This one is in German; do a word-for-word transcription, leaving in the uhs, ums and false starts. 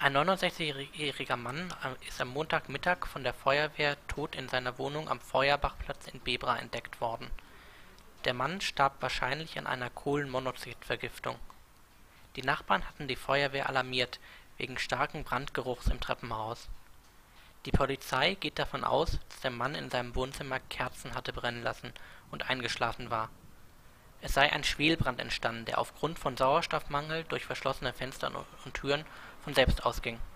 Ein neunundsechzigjähriger Mann ist am Montagmittag von der Feuerwehr tot in seiner Wohnung am Feuerbachplatz in Bebra entdeckt worden. Der Mann starb wahrscheinlich an einer Kohlenmonoxidvergiftung. Die Nachbarn hatten die Feuerwehr alarmiert, wegen starken Brandgeruchs im Treppenhaus. Die Polizei geht davon aus, dass der Mann in seinem Wohnzimmer Kerzen hatte brennen lassen und eingeschlafen war. Es sei ein Schwelbrand entstanden, der aufgrund von Sauerstoffmangel durch verschlossene Fenster und Türen von selbst ausging